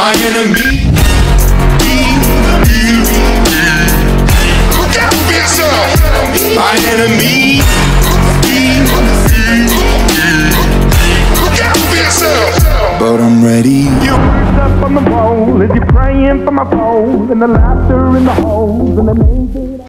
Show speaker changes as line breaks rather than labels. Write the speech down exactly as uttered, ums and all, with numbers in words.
my enemy. Look out for yourself. My enemy. Look out for yourself. But I'm ready.
You up on the wall as you're praying for my phone, and the laughter in the holes and the names.